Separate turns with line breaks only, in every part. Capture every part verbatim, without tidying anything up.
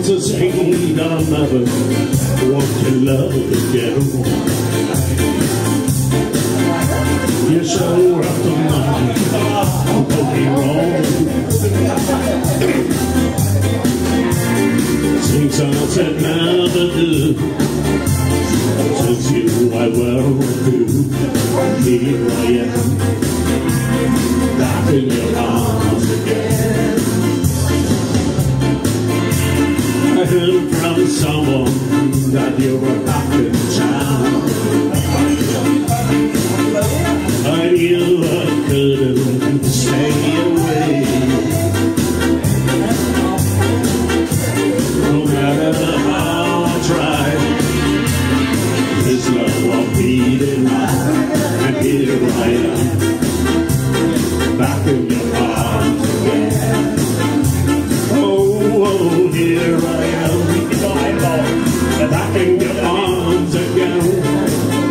Want to sing down never want to love again. You're so rough to mind, don't be wrong. Things I said never do, since you I will do. Here I am, back in your arms again. I heard from someone that you were back in town. I knew I couldn't stay away. No matter how I tried, this love won't be denied. And here I am, back in your arms again. Oh, oh, here I am, back in your arms again.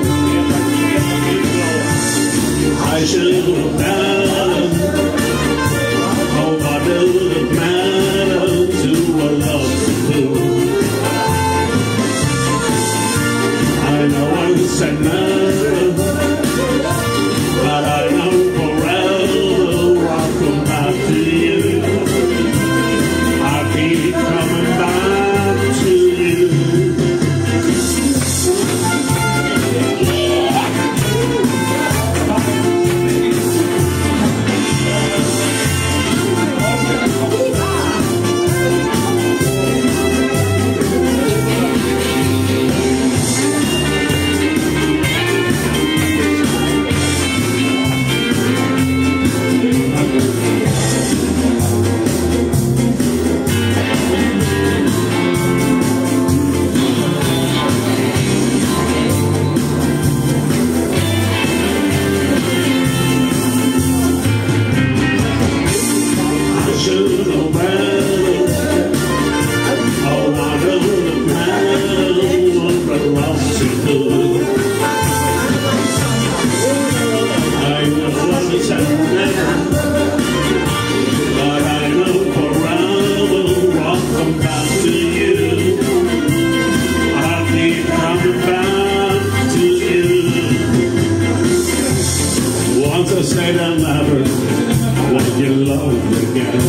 I should have done, oh, but it matters to a love to do. I know I said no, but I know forever I'll come back to you. I keep coming back to you. Say that never want your love again.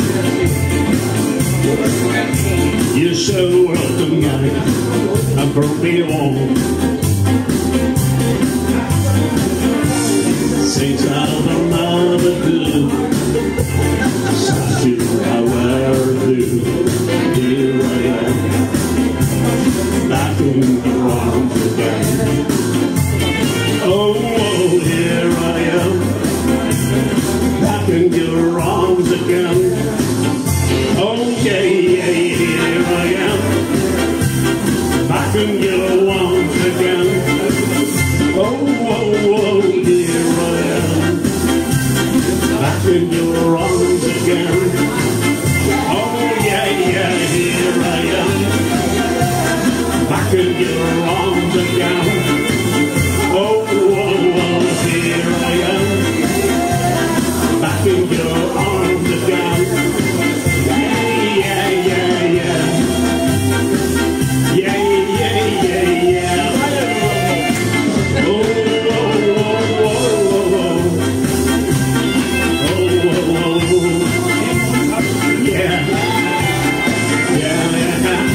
You show up tonight and broke me on. Things I'll never do, such you however do. Here I am, back in the arms again. Oh, oh, here I am, back in your arms again. Oh yeah, yeah, here I am, back in your arms again. Oh, oh, oh, here I am, back in your arms again. Oh yeah, yeah, here I am, back in your arms again. Oh, oh, oh, here I am, back in your arms again. Yeah, yeah, yeah, yeah, yeah, yeah, yeah. Oh, oh, oh, oh, oh, oh, oh, oh, yeah, yeah, yeah.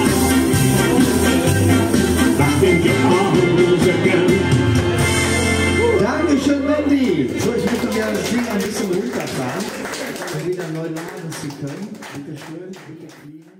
Back in your arms again.
Dankeschön, Mandy. So, ich möchte gerne das Ding ein bisschen runterfahren, damit wieder neu laden Sie können. Bitte schön, bitte clean.